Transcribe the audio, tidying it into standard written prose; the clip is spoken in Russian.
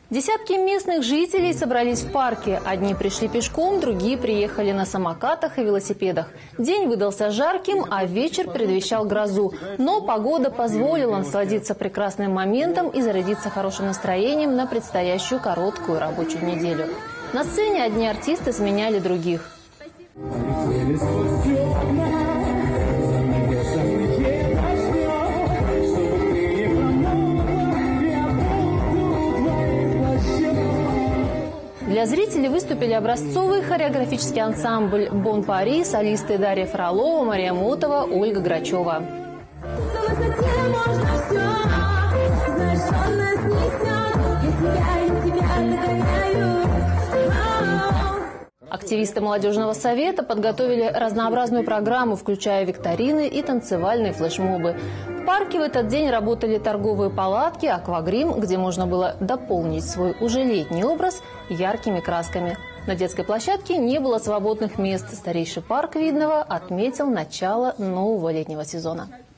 Десятки местных жителей собрались в парке. Одни пришли пешком, другие приехали на самокатах и велосипедах. День выдался жарким, а вечер предвещал грозу. Но погода позволила насладиться прекрасным моментом и зарядиться хорошим настроением на предстоящую короткую рабочую неделю. На сцене одни артисты сменяли других. Для зрителей выступили образцовый хореографический ансамбль «Бон Пари», солисты Дарья Фролова, Мария Мотова, Ольга Грачева. Активисты молодежного совета подготовили разнообразную программу, включая викторины и танцевальные флешмобы. В парке в этот день работали торговые палатки, аквагрим, где можно было дополнить свой уже летний образ яркими красками. На детской площадке не было свободных мест. Старейший парк Видного отметил начало нового летнего сезона.